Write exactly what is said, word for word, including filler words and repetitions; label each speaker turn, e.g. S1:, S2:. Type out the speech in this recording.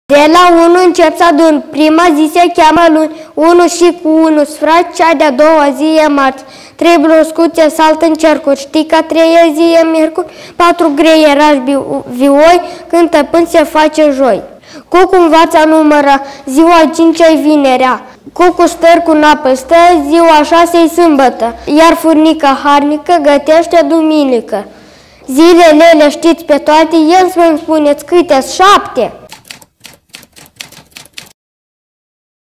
S1: De la unu încep să adun, prima zi se cheamă luni, unu și cu unu sfraci, cea de-a doua zi e marți, trei broscuțe salt în cercuri, știi că a treia zi e miercuri, patru greierași vioi, cântă până se face joi. Cucu învață numără, ziua cincea-i vinerea, Cucu stăr cu napă stă, ziua șasea-i sâmbătă, iar furnica harnică gătește duminică. Zilele le știți pe toate, el să-mi spuneți câte șapte.